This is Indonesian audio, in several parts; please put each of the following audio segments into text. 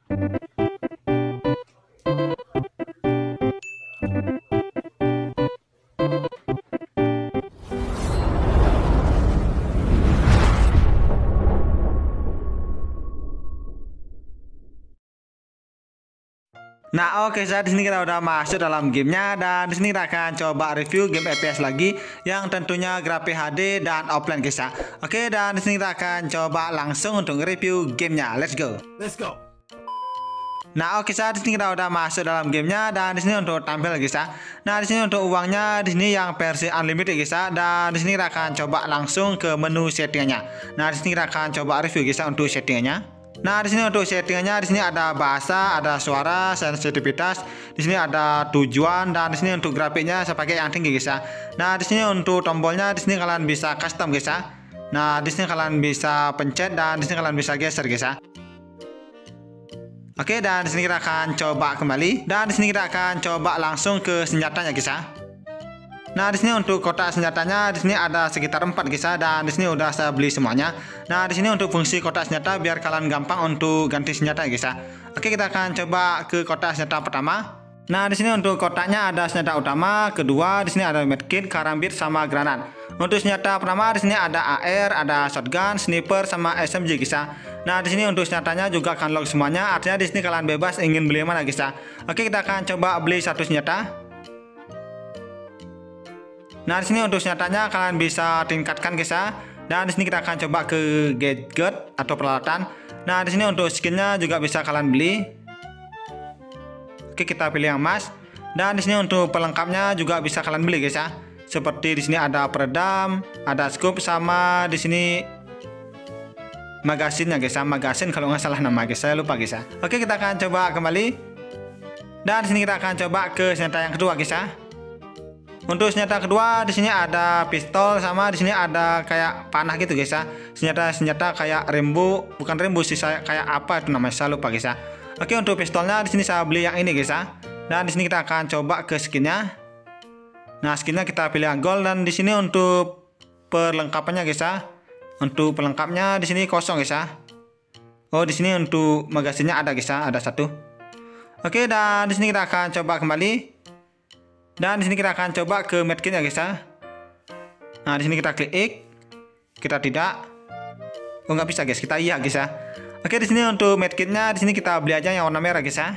Nah, oke, saat di sini kita udah masuk dalam gamenya, dan di sini kita akan coba review game FPS lagi yang tentunya grafik HD dan offline, guys ya. Oke, dan di sini kita akan coba langsung untuk review gamenya. Let's go. Let's go. Nah, oke, saat di sini kita udah masuk dalam gamenya, dan di sini untuk tampil, guys ya. Nah, di sini untuk uangnya di sini yang versi unlimited, guys ya. Dan di sini kita akan coba langsung ke menu settingnya. Nah, di sini kita akan coba review, guys ya, untuk settingnya. Nah, di sini untuk settingannya, di sini ada bahasa, ada suara, sensitivitas, di sini ada tujuan, dan di sini untuk grafiknya saya pakai yang tinggi, guys ya. Nah, di sini untuk tombolnya, di sini kalian bisa custom, guys ya. Nah, di sini kalian bisa pencet, dan di sini kalian bisa geser, guys ya. Oke, dan di sini kita akan coba kembali, dan di sini kita akan coba langsung ke senjatanya, guys ya. Nah, di sini untuk kotak senjatanya di sini ada sekitar 4, guys ya, dan di sini udah saya beli semuanya. Nah, di sini untuk fungsi kotak senjata biar kalian gampang untuk ganti senjata, guys ya. Oke, kita akan coba ke kotak senjata pertama. Nah, di sini untuk kotaknya ada senjata utama, kedua di sini ada medkit, karambit sama granat. Untuk senjata pertama di sini ada AR, ada shotgun, sniper sama SMG, guys ya. Nah, di sini untuk senjatanya juga akan lock semuanya, artinya di sini kalian bebas ingin beli mana, guys ya. Oke, kita akan coba beli satu senjata. Nah, di sini untuk senjatanya kalian bisa tingkatkan, guys ya. Dan di sini kita akan coba ke gadget atau peralatan. Nah, di sini untuk skinnya juga bisa kalian beli. Oke, kita pilih yang emas. Dan di sini untuk pelengkapnya juga bisa kalian beli, guys ya. Seperti di sini ada peredam, ada scope, sama di sini magasinnya, guys ya. Magasin kalau nggak salah nama, guys. Saya lupa, guys ya. Oke, kita akan coba kembali. Dan di sini kita akan coba ke senjata yang kedua, guys ya. Untuk senjata kedua di sini ada pistol, sama di sini ada kayak panah gitu, guys ya. Senjata kayak Rambo, bukan Rambo sih, saya kayak apa itu namanya, saya lupa, guys ya. Oke, untuk pistolnya di sini saya beli yang ini, guys ya. Dan di sini kita akan coba ke skinnya. Nah, skinnya kita pilih yang gold, dan di sini untuk perlengkapannya, guys ya. Untuk pelengkapnya di sini kosong, guys ya. Oh, di sini untuk magasinnya ada, guys ya, ada satu. Oke, dan di sini kita akan coba kembali. Dan di sini kita akan coba ke medkitnya, guys ya. Nah, di sini kita klik X, kita tidak. Oh, nggak bisa, guys. Kita iya, guys ya. Oke, di sini untuk medkitnya di sini kita beli aja yang warna merah, guys ya.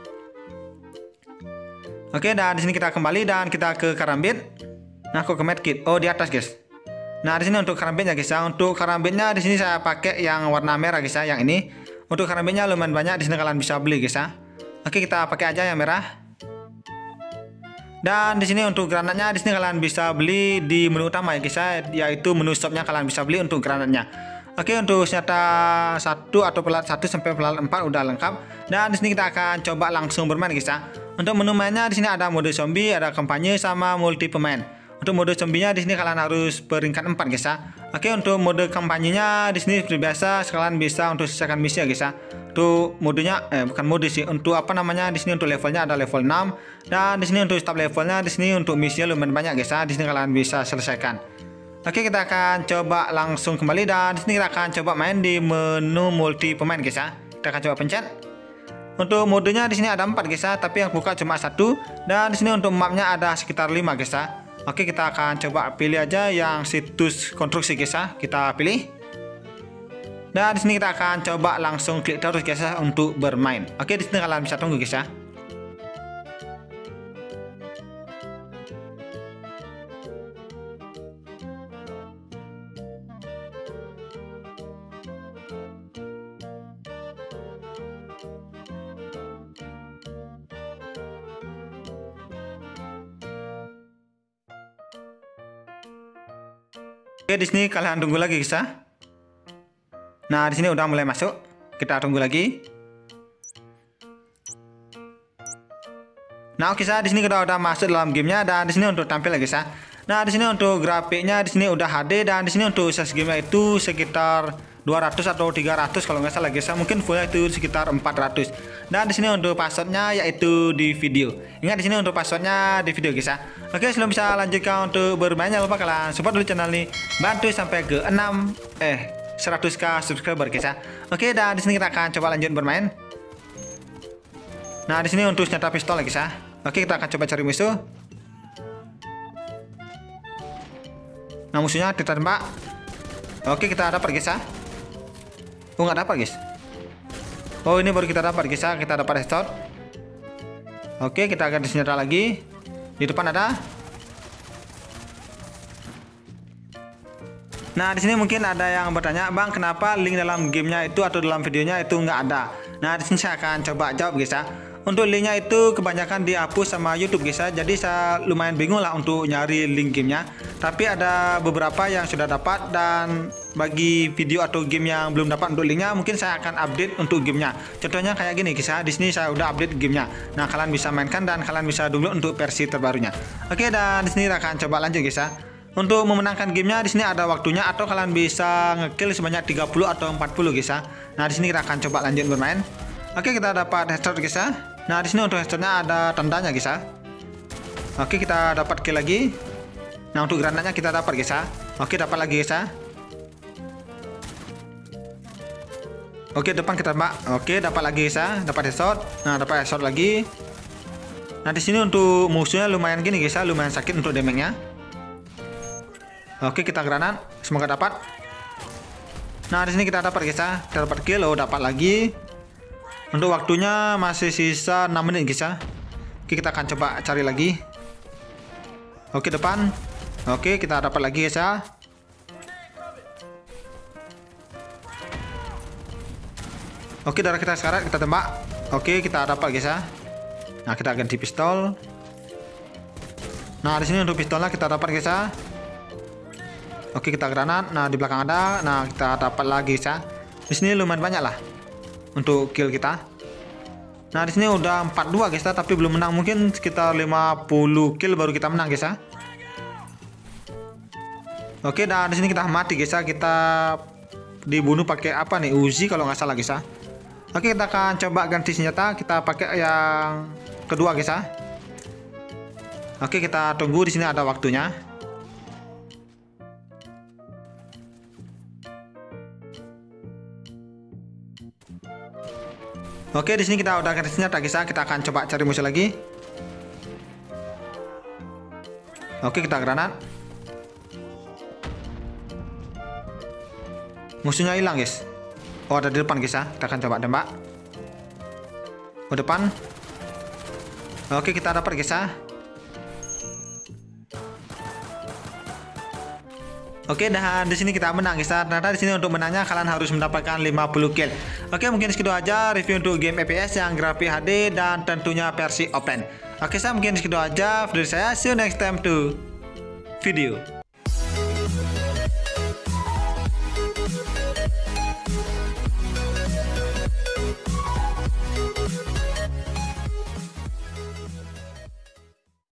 Oke, dan di sini kita kembali dan kita ke karambit. Nah, kok ke medkit? Oh, di atas, guys. Nah, di sini untuk karambitnya, guys ya. Untuk karambitnya di sini saya pakai yang warna merah, guys ya, yang ini. Untuk karambitnya lumayan banyak, di sini kalian bisa beli, guys ya. Oke, kita pakai aja yang merah. Dan di sini untuk granatnya di sini kalian bisa beli di menu utama, ya, guys ya, yaitu menu shopnya kalian bisa beli untuk granatnya. Oke, untuk senjata 1 atau pelat 1 sampai pelat 4 udah lengkap. Dan di sini kita akan coba langsung bermain, guys ya. Untuk menu mainnya di sini ada mode zombie, ada kampanye sama multi pemain. Untuk mode zombinya di sini kalian harus peringkat 4, guys ya. Oke, untuk mode kampanyenya di sini seperti biasa kalian bisa untuk selesaikan misi, ya, guys ya. Untuk modenya bukan mode sih, untuk apa namanya, di sini untuk levelnya ada level 6, dan di sini untuk setiap levelnya di sini untuk misinya lumayan banyak, guys ya. Di sini kalian bisa selesaikan. Oke, kita akan coba langsung kembali, dan di sini kita akan coba main di menu multi pemain, guys ya. Kita akan coba pencet. Untuk modenya di sini ada 4, guys ya, tapi yang buka cuma 1, dan di sini untuk mapnya ada sekitar 5, guys ya. Oke, kita akan coba pilih aja yang situs konstruksi, guys ya. Kita pilih. Dan di sini kita akan coba langsung klik terus, guys ya, untuk bermain. Oke, di sini kalian bisa tunggu, guys ya. Oke, di sini kalian tunggu lagi, guys ya. Nah, di sini udah mulai masuk. Kita tunggu lagi. Nah, oke, di sini kita udah masuk dalam gamenya, dan di sini untuk tampil, guys ya. Nah, di sini untuk grafiknya di sini udah HD, dan di sini untuk size gamenya itu sekitar 200 atau 300 kalau nggak salah, guys ya. Mungkin fullnya itu sekitar 400. Dan di sini untuk passwordnya yaitu di video. Ingat, di sini untuk passwordnya di video, guys ya. Oke, sebelum bisa lanjutkan untuk bermain, jangan lupa kalian support dulu channel ini. Bantu sampai ke 100k subscriber, guys ya. Oke, dan di sini kita akan coba lanjut bermain. Nah, di sini untuk senjata pistol ya guys ya. Oke, kita akan coba cari musuh. Nah, musuhnya kita tembak. Oke, kita dapat guys ya. Oh, nggak dapat guys. Oh, ini baru kita dapat guys ya. Kita dapat headshot. Oke, kita ganti senjata lagi. Di depan ada. Nah, di sini mungkin ada yang bertanya, Bang, kenapa link dalam gamenya itu atau dalam videonya itu nggak ada? Nah, di sini saya akan coba jawab guys ya. Untuk linknya itu kebanyakan dihapus sama YouTube guys ya. Jadi saya lumayan bingung lah untuk nyari link gamenya. Tapi ada beberapa yang sudah dapat, dan bagi video atau game yang belum dapat untuk linknya, mungkin saya akan update untuk gamenya. Contohnya kayak gini guys ya. Di sini saya udah update gamenya. Nah, kalian bisa mainkan dan kalian bisa download untuk versi terbarunya. Oke, dan di sini kita akan coba lanjut guys ya. Untuk memenangkan gamenya di sini ada waktunya, atau kalian bisa ngekill sebanyak 30 atau 40 guys ya. Nah, di sini kita akan coba lanjut bermain. Oke, kita dapat headshot guys ya. Nah, di sini untuk headshotnya ada tandanya guys ya. Oke, kita dapat kill lagi. Nah, untuk granatnya kita dapat guys ya. Oke, dapat lagi guys ya. Oke, depan kita tembak. Oke, dapat lagi guys ya. Dapat headshot. Nah, dapat headshot lagi. Nah, di sini untuk musuhnya lumayan gini guys ya, lumayan sakit untuk damage-nya. Oke, kita granat, semoga dapat. Nah, di sini kita dapat guys ya, kita dapat kill, oh dapat lagi. Untuk waktunya masih sisa 6 menit guys ya. Oke, kita akan coba cari lagi. Oke, depan. Oke, kita dapat lagi guys ya. Oke, darah kita sekarat, kita tembak. Oke, kita dapat guys ya. Nah, kita ganti pistol. Nah, di sini untuk pistolnya kita dapat guys ya. Oke, kita granat. Nah, di belakang ada. Nah, kita dapat lagi ya. Di sini lumayan banyak lah untuk kill kita. Nah, di sini udah 42 guys ya, tapi belum menang. Mungkin sekitar 50 kill baru kita menang guys ya. Oke, dan di sini kita mati guys ya. Kita dibunuh pakai apa nih? Uzi kalau nggak salah guys ya. Oke, kita akan coba ganti senjata. Kita pakai yang kedua guys ya. Oke, kita tunggu, di sini ada waktunya. Oke, di sini kita udah ganti senjata guys ya. Kita akan coba cari musuh lagi. Oke, kita granat. Musuhnya hilang guys. Oh, ada di depan guys ya. Kita akan coba tembak. Oh, depan. Oke, kita dapat guys ya. Oke, dan di sini kita menang guys. Ternyata di sini untuk menangnya kalian harus mendapatkan 50 kill. Oke, mungkin segitu aja review untuk game FPS yang grafik HD dan tentunya versi open. Oke, mungkin segitu aja video saya. See you next time to video.